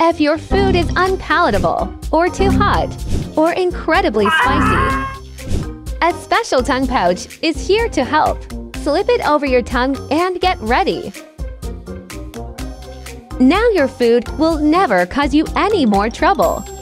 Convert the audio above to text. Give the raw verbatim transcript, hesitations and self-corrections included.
If your food is unpalatable, or too hot, or incredibly spicy, a special tongue pouch is here to help. Slip it over your tongue and get ready. Now your food will never cause you any more trouble.